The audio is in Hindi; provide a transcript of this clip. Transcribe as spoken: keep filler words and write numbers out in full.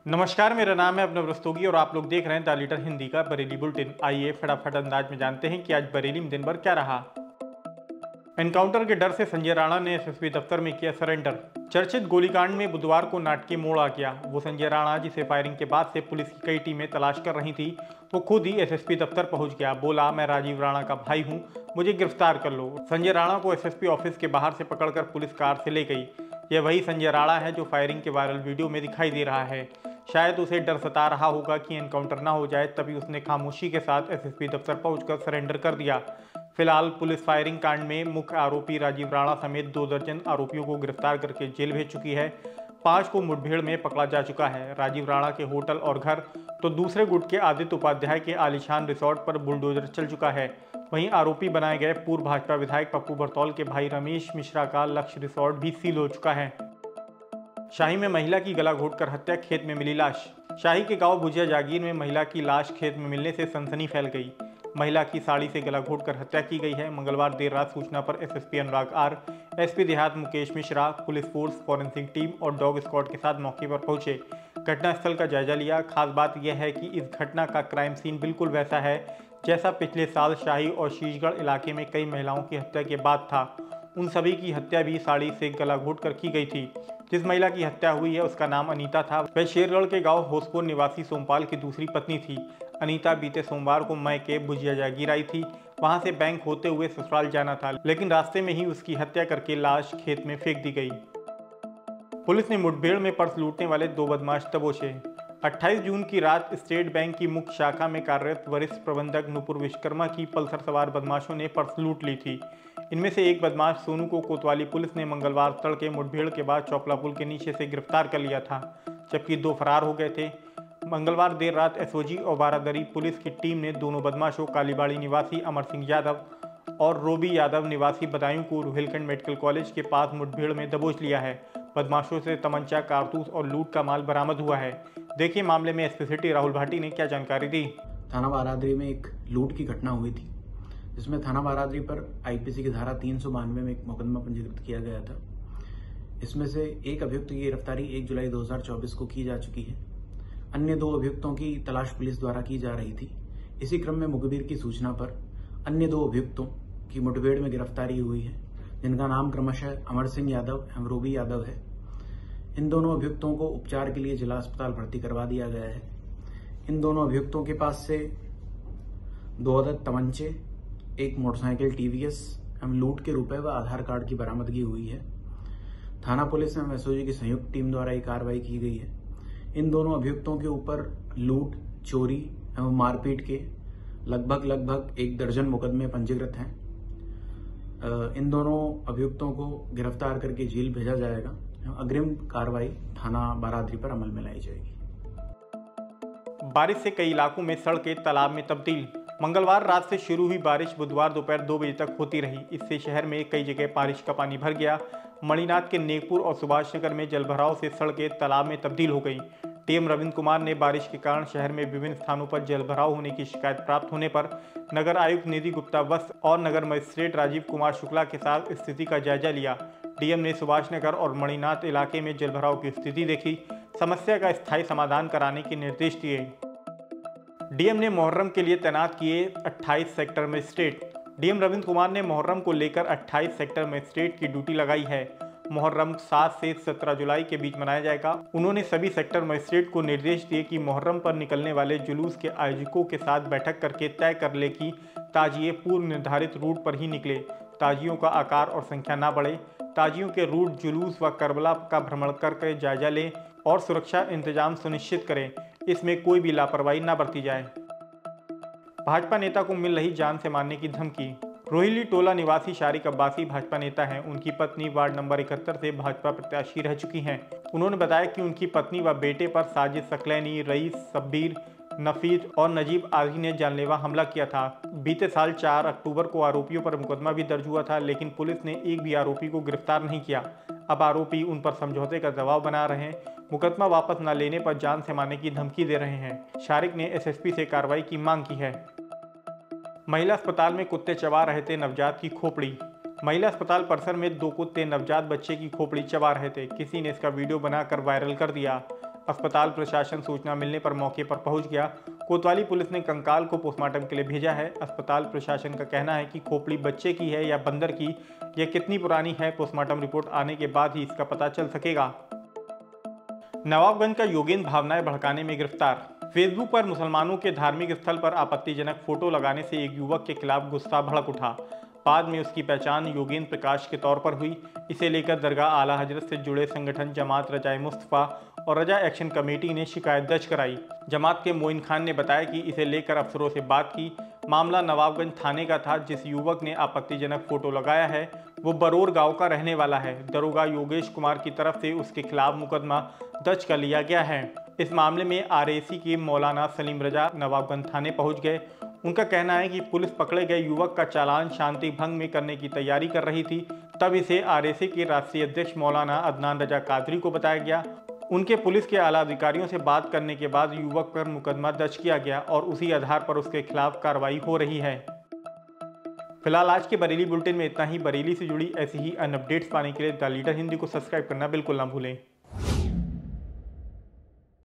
नमस्कार, मेरा नाम है अभिनव रस्तोगी और आप लोग देख रहे हैं द लीडर हिंदी का बरेली बुलेटिन। आइए फटाफट अंदाज में जानते हैं कि आज बरेली में दिन भर क्या रहा। एनकाउंटर के डर से संजय राणा ने एसएसपी दफ्तर में किया सरेंडर। चर्चित गोलीकांड में बुधवार को नाटकीय मोड़ आ गया। वो संजय राणा, जिसे फायरिंग के बाद से पुलिस की कई टीमें तलाश कर रही थी, वो खुद ही एसएसपी दफ्तर पहुंच गया। बोला, मैं राजीव राणा का भाई हूं, मुझे गिरफ्तार कर लो। संजय राणा को एसएसपी ऑफिस के बाहर से पकड़कर पुलिस कार से ले गई। यह वही संजय राणा है जो फायरिंग के वायरल वीडियो में दिखाई दे रहा है। शायद उसे डर सता रहा होगा कि एनकाउंटर ना हो जाए, तभी उसने खामोशी के साथ एसएसपी दफ्तर पहुंचकर सरेंडर कर दिया। फिलहाल पुलिस फायरिंग कांड में मुख्य आरोपी राजीव राणा समेत दो दर्जन आरोपियों को गिरफ्तार करके जेल भेज चुकी है। पांच को मुठभेड़ में पकड़ा जा चुका है। राजीव राणा के होटल और घर तो दूसरे गुट के आदित्य उपाध्याय के आलीशान रिसोर्ट पर बुलडोजर चल चुका है। वहीं आरोपी बनाए गए पूर्व भाजपा विधायक पप्पू बरतौल के भाई रमेश मिश्रा का लक्ष्य रिसोर्ट भी सील हो चुका है। शाही में महिला की गला घोंटकर हत्या, खेत में मिली लाश। शाही के गांव भुजिया जागीर में महिला की लाश खेत में मिलने से सनसनी फैल गई। महिला की साड़ी से गला घोंटकर हत्या की गई है। मंगलवार देर रात सूचना पर एसएसपी अनुराग आर, एसपी देहात Mukesh Mishra, police force, forensic team और डॉग स्क्वाड के साथ मौके पर पहुंचे। घटनास्थल का जायजा लिया। खास बात यह है कि इस घटना का क्राइम सीन बिल्कुल वैसा है जैसा पिछले साल शाही और शीशगढ़ इलाके में कई महिलाओं की हत्या के बाद था। उन सभी की हत्या भी साड़ी से गला घोंटकर की गई थी। जिस महिला की हत्या हुई है उसका नाम अनीता था। वह शेरगढ़ के गांव होसपुर निवासी सोमपाल की दूसरी पत्नी थी। अनीता बीते सोमवार को मई के भुजिया जागीर आई थी। वहां से बैंक होते हुए ससुराल जाना था, लेकिन रास्ते में ही उसकी हत्या करके लाश खेत में फेंक दी गई। पुलिस ने मुठभेड़ में पर्स लूटने वाले दो बदमाश दबोचे। अट्ठाईस जून की रात स्टेट बैंक की मुख्य शाखा में कार्यरत वरिष्ठ प्रबंधक नुपुर विश्वकर्मा की पल्सर सवार बदमाशों ने पर्स लूट ली थी। इनमें से एक बदमाश सोनू को कोतवाली पुलिस ने मंगलवार तड़के मुठभेड़ के बाद चौपला पुल के नीचे से गिरफ्तार कर लिया था, जबकि दो फरार हो गए थे। मंगलवार देर रात एसओजी और बारादरी पुलिस की टीम ने दोनों बदमाशों कालीबाड़ी निवासी अमर सिंह यादव और रोबी यादव निवासी बदायूं को रोहिलखंड मेडिकल कॉलेज के पास मुठभेड़ में दबोच लिया है। बदमाशों से तमंचा, कारतूस और लूट का माल बरामद हुआ है। देखिए मामले में एसपी सिटी राहुल भाटी ने क्या जानकारी दी। थाना बारादरी में एक लूट की घटना हुई थी, जिसमें थाना बारादरी पर आईपीसी की धारा तीन सौ बानवे में एक मुकदमा पंजीकृत किया गया था। इसमें से एक अभियुक्त की गिरफ्तारी एक जुलाई दो हजार चौबीस को की जा चुकी है। अन्य दो अभियुक्तों की तलाश पुलिस द्वारा की जा रही थी। इसी क्रम में मुखबिर की सूचना पर अन्य दो अभियुक्तों की मुठभेड़ में गिरफ्तारी हुई है, जिनका नाम क्रमशः अमर सिंह यादव एवं रोबी यादव है। इन दोनों अभियुक्तों को उपचार के लिए जिला अस्पताल भर्ती करवा दिया गया है। इन दोनों अभियुक्तों के पास से दो अदद तमंचे, एक मोटरसाइकिल टीवीएस एवं लूट के रुपए व आधार कार्ड की बरामदगी हुई है। थाना पुलिस एवं एसओजी की संयुक्त टीम द्वारा ये कार्रवाई की गई है। इन दोनों अभियुक्तों के ऊपर लूट, चोरी एवं मारपीट के लगभग लगभग एक दर्जन मुकदमे पंजीकृत हैं। इन दोनों अभियुक्तों को गिरफ्तार करके जेल भेजा जाएगा। अग्रिम कार्रवाई थाना बारादरी पर अमल में लाई जाएगी। बारिश से कई इलाकों में सड़कें तालाब में तब्दील। मंगलवार रात से शुरू हुई बारिश बुधवार दोपहर दो बजे तक होती रही। इससे शहर में कई जगह बारिश का पानी भर गया। मणिनाथ के नेकपुर और सुभाष नगर में जलभराव से सड़कें तालाब में तब्दील हो गई। डीएम रविंद्र कुमार ने बारिश के कारण शहर में विभिन्न स्थानों पर जलभराव होने की शिकायत प्राप्त होने पर नगर आयुक्त निधि गुप्ता वत्स और नगर मजिस्ट्रेट राजीव कुमार शुक्ला के साथ स्थिति का जायजा लिया। डीएम ने सुभाष नगर और मणिनाथ इलाके में जलभराव की स्थिति देखी, समस्या का स्थायी समाधान कराने के निर्देश दिए। डीएम ने मुहर्रम के लिए तैनात किए अट्ठाईस sector magistrate. DM Ravindra Kumar ने मुहर्रम को लेकर अट्ठाईस सेक्टर मजिस्ट्रेट की ड्यूटी लगाई है। मुहर्रम सात से सत्रह जुलाई के बीच मनाया जाएगा। उन्होंने सभी सेक्टर मजिस्ट्रेट को निर्देश दिए कि मुहर्रम पर निकलने वाले जुलूस के आयोजकों के साथ बैठक करके तय कर ले कि ताजिए पूर्व निर्धारित रूट पर ही निकले, ताजियों का आकार और संख्या ना बढ़े। ताजियों के रूट, जुलूस व करबला का भ्रमण करके जायजा लें और सुरक्षा इंतजाम सुनिश्चित करें। इसमें कोई भी लापरवाही न बरती जाए। भाजपा नेता को मिल रही जान से मारने की धमकी। रोहिली टोला निवासी शारिक अब्बासी भाजपा नेता हैं। उनकी पत्नी वार्ड नंबर इकहत्तर से भाजपा प्रत्याशी रह चुकी हैं। उन्होंने बताया कि उनकी पत्नी व बेटे पर साजिद सकलैनी, रईस, शब्बीर, नफीस और नजीब आदि ने जानलेवा हमला किया था। बीते साल चार अक्टूबर को आरोपियों पर मुकदमा भी दर्ज हुआ था, लेकिन पुलिस ने एक भी आरोपी को गिरफ्तार नहीं किया। अब आरोपी उन पर समझौते का दबाव बना रहे हैं। मुकदमा वापस न लेने पर जान से मारने की धमकी दे रहे हैं। शारिक ने एसएसपी से कार्रवाई की मांग की है। महिला अस्पताल में कुत्ते चबा रहे थे नवजात की खोपड़ी। महिला अस्पताल परिसर में दो कुत्ते नवजात बच्चे की खोपड़ी चबा रहे थे। किसी ने इसका वीडियो बनाकर वायरल कर दिया। अस्पताल प्रशासन सूचना मिलने पर मौके पर पहुंच गया। कोतवाली पुलिस ने कंकाल को पोस्टमार्टम के लिए भेजा है। अस्पताल प्रशासन का कहना है कि खोपड़ी बच्चे की है या बंदर की, यह कितनी पुरानी है, पोस्टमार्टम रिपोर्ट आने के बाद ही इसका पता चल सकेगा। नवाबगंज का योगेंद्र भावनाएं भड़काने में गिरफ्तार। फेसबुक पर मुसलमानों के धार्मिक स्थल पर आपत्तिजनक फोटो लगाने से एक युवक के खिलाफ गुस्सा भड़क उठा। बाद में उसकी पहचान योगेंद्र प्रकाश के तौर पर हुई। इसे लेकर दरगाह आला हजरत से जुड़े संगठन जमात रजाए मुस्तफ़ा और रजा एक्शन कमेटी ने शिकायत दर्ज कराई। जमात के मोइन खान ने बताया कि इसे लेकर अफसरों से बात की। मामला नवाबगंज थाने का था। जिस युवक ने आपत्तिजनक फोटो लगाया है वो बरोर गांव का रहने वाला है। दरोगा योगेश कुमार की तरफ से उसके खिलाफ मुकदमा दर्ज कर लिया गया है। इस मामले में आरएसी के मौलाना सलीम रजा नवाबगंज थाने पहुंच गए। उनका कहना है कि पुलिस पकड़े गए युवक का चालान शांति भंग में करने की तैयारी कर रही थी, तब इसे आरएसी के राष्ट्रीय अध्यक्ष मौलाना अदनान रजा कादरी को बताया गया। उनके पुलिस के आला अधिकारियों से बात करने के बाद युवक पर मुकदमा दर्ज किया गया और उसी आधार पर उसके खिलाफ कार्रवाई हो रही है। फिलहाल आज के बरेली बुलेटिन में इतना ही। बरेली से जुड़ी ऐसी ही अन्य अपडेट्स पाने के लिए द लीडर हिंदी को सब्सक्राइब करना बिल्कुल ना भूलें।